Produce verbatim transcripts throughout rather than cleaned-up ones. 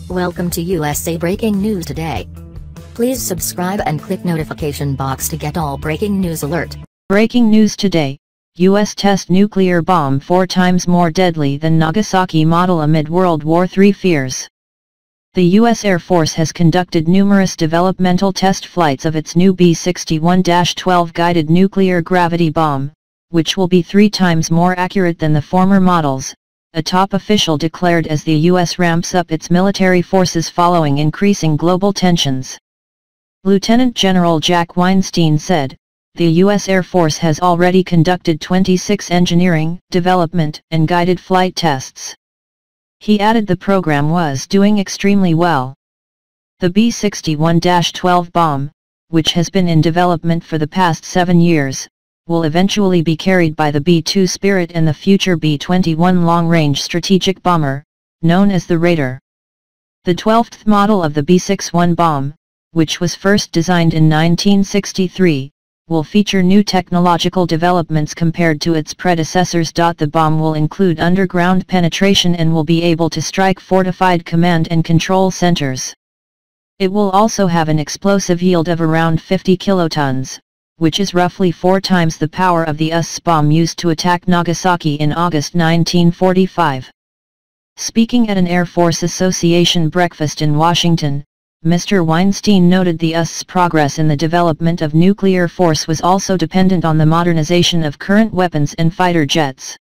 Welcome to U S A Breaking News Today. Please subscribe and click notification box to get all breaking news alert. Breaking news today. U S test nuclear bomb four times more deadly than Nagasaki model amid World War Three fears. The U S Air Force has conducted numerous developmental test flights of its new B sixty-one twelve guided nuclear gravity bomb, which will be three times more accurate than the former models, a top official declared as the U S ramps up its military forces following increasing global tensions. Lieutenant General Jack Weinstein said, "The U S Air Force has already conducted twenty-six engineering, development, and guided flight tests." He added the program was doing extremely well. The B sixty-one twelve bomb, which has been in development for the past seven years, will eventually be carried by the B two Spirit and the future B twenty-one long-range strategic bomber, known as the Raider. The twelfth model of the B sixty-one bomb, which was first designed in nineteen sixty-three, will feature new technological developments compared to its predecessors. The bomb will include underground penetration and will be able to strike fortified command and control centers. It will also have an explosive yield of around fifty kilotons, which is roughly four times the power of the U S bomb used to attack Nagasaki in August nineteen forty-five. Speaking at an Air Force Association breakfast in Washington, Mister Weinstein noted the U S progress in the development of nuclear force was also dependent on the modernization of current weapons and fighter jets.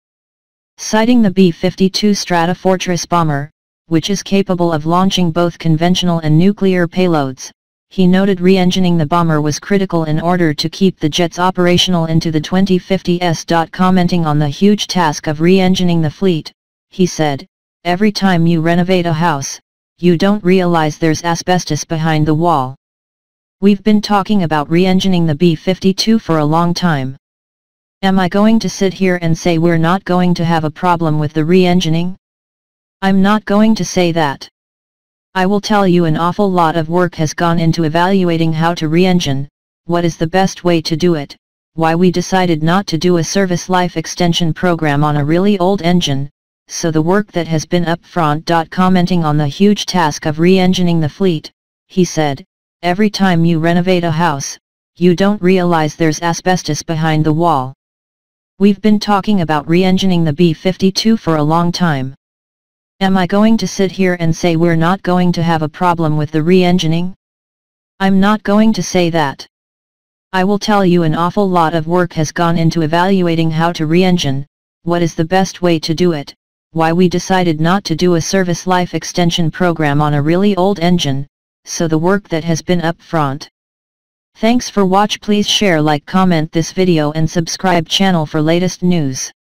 Citing the B fifty-two Stratofortress bomber, which is capable of launching both conventional and nuclear payloads, he noted re-engineering the bomber was critical in order to keep the jets operational into the twenty fifties. Commenting on the huge task of re-engineering the fleet, he said, "Every time you renovate a house, you don't realize there's asbestos behind the wall. We've been talking about re-engineering the B fifty-two for a long time. Am I going to sit here and say we're not going to have a problem with the re-engineering? I'm not going to say that. I will tell you an awful lot of work has gone into evaluating how to re-engine, what is the best way to do it, why we decided not to do a service life extension program on a really old engine, so the work that has been up front." Commenting on the huge task of re-engineering the fleet, he said, "Every time you renovate a house, you don't realize there's asbestos behind the wall. We've been talking about re-engineering the B fifty-two for a long time. Am I going to sit here and say we're not going to have a problem with the re-engineering? I'm not going to say that. I will tell you an awful lot of work has gone into evaluating how to re-engine, what is the best way to do it, why we decided not to do a service life extension program on a really old engine, so the work that has been up front. Thanks for watch. Please share, like, comment this video and subscribe channel for latest news."